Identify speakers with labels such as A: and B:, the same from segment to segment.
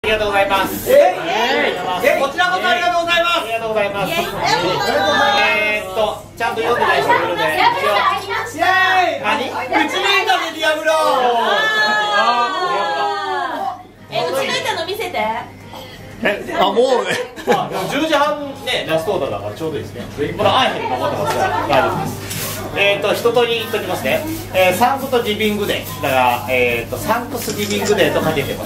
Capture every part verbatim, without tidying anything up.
A: りがとうございます。こちらこそありがとうございます。ありがとうございます。えーっとちゃんと読んでない人いるんで。イエーイ。何？うちにいたねディアブロ。
B: え、うちにいたの見せて。
A: え、あ、もうね。じゅうじはんね、ラストオーダーだからちょうどいいですね。このアイヘル残ってますから大丈夫です。えーと一通り言っときますね。えー、サンクトリビングデーだからえーとサンクスリビングデーとかけてます。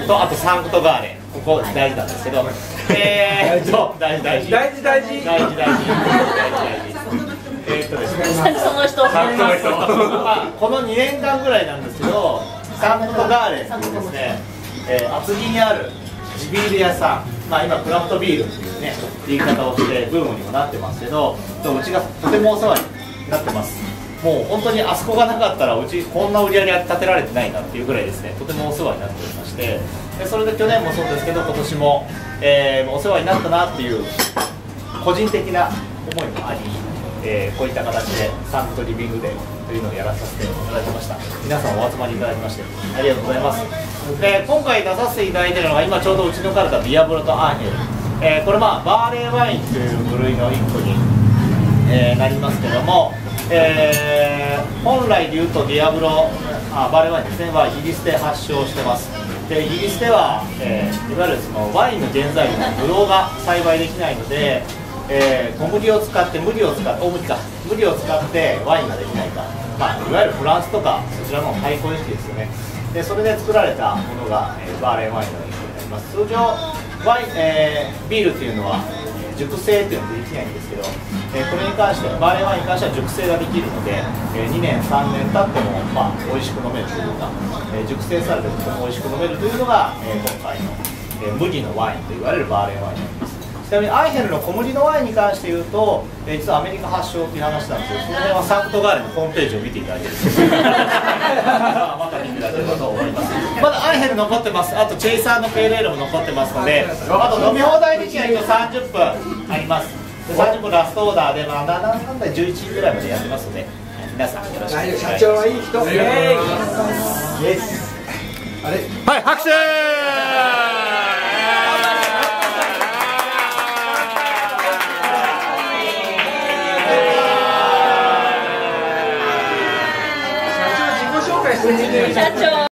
A: とあとサンクトガーレここ大事なんですけど、えーと大事大事
C: 大事大事
A: 大事大事大事大事。えーとですね。
B: その人。
A: まあこのにねんかんぐらいなんですけど、サンクトガーレっていうですね、えー、厚木にある地ビール屋さん、まあ今クラフトビールっていうね言い方をしてブームにもなってますけど、うちがとてもお世話になってます。もう本当にあそこがなかったらうちこんな売り上げ立てられてないなっていうぐらいですね、とてもお世話になっておりまして、でそれで去年もそうですけど今年も、えー、お世話になったなっていう個人的な思いもあり、えー、こういった形でサンクトリビングデーというのをやらさせていただきました。皆さんお集まりいただきましてありがとうございます。で今回出させていただいているのが今ちょうどうちのカルタビアブロとアーヘル、えー、これまあバーレーワインという部類のいっこに、えー、なりますけども、えー、本来でいうとディアブロあバーレーワインですねはイギリスで発祥してます。でイギリスでは、えー、いわゆるそのワインの原材料のブドウが栽培できないので、えー、小麦を使って麦を使って大麦か麦を使ってワインができないか、まあ、いわゆるフランスとかそちらの太鼓意識ですよね。でそれで作られたものが、えー、バーレーワインの一個になります。通常ワイン、えー、ビールっていうのは熟成っていうのはできないんですけど、えー、これに関してバーレーワインに関しては熟成ができるので、えー、にねんさんねん経っても、まあ、美味しく飲めるというか、えー、熟成されても美味しく飲めるというのが、えー、今回の、えー、麦のワインといわれるバーレーワインになります。ちなみにアイヘルの小麦のワインに関して言うと、えー、実はアメリカ発祥という話なんですけど、その辺はサンクトガーレのホームページを見ていただけるとまた見ていただければと思います。まだアイヘル残ってます。あとチェイサーのペールエールも残ってますので、あと飲み放題的にはさんじゅっぷんあります。でさんじゅっぷんラストオーダーで、まあ、なんだかんだじゅういちじぐらいまでやってますので、皆さんよろしくお願いします。
C: 社長はいい人。
A: イエーイ。
C: あれ
A: はい、拍手。